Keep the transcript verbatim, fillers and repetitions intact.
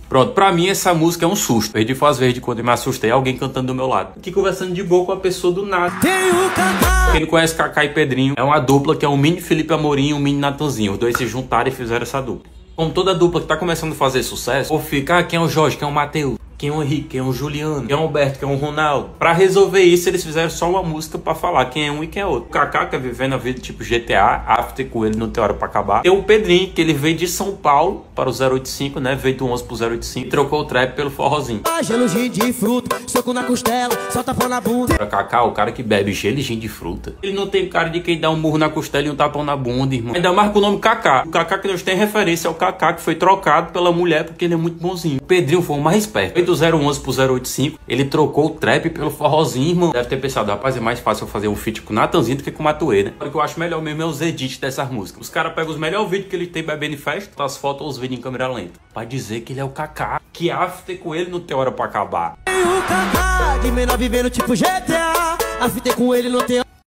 Pronto, pra mim essa música é um susto. Perdi faz verde quando eu me assustei, alguém cantando do meu lado. Aqui conversando de boa com a pessoa do nada. Quem não conhece Kaká e Pedrinho, é uma dupla que é um mini Felipe Amorim e um mini Natanzinho. Os dois se juntaram e fizeram essa dupla. Como toda dupla que tá começando a fazer sucesso, ou fica, ah, quem é o Jorge, quem é o Matheus, quem é o Henrique, quem é o Juliano, quem é o Humberto, quem é o Ronaldo. Pra resolver isso, eles fizeram só uma música pra falar quem é um e quem é outro. O Kaká, que é vivendo a vida tipo G T A, After com ele não tem hora pra acabar. Tem o Pedrinho, que ele veio de São Paulo para o zero oito cinco, né? Veio do onze pro zero oito cinco e trocou o trap pelo forrozinho. Gelo, gin de fruta, soco na costela, solta pão na bunda. Pra Kaká, o cara que bebe gelo e gin de fruta. Ele não tem cara de quem dá um murro na costela e um tapão na bunda, irmão. Ainda mais com o nome Kaká. O Kaká que nós tem referência é o Kaká que foi trocado pela mulher porque ele é muito bonzinho. O Pedrinho foi o mais esperto. Veio do zero onze pro zero oito cinco, ele trocou o trap pelo forrozinho, irmão. Deve ter pensado, rapaz, é mais fácil eu fazer um feat com o Natanzinho do que com o Matuê, né? O que eu acho melhor mesmo é os edits dessas músicas. Os caras pegam os melhores vídeos que ele tem bebendo em festa, as fotos ou os vídeos em câmera lenta. Pra dizer que ele é o Kaká. Que after com ele não tem hora pra acabar. O Kaká de menor vivendo tipo G T A. After com ele não tem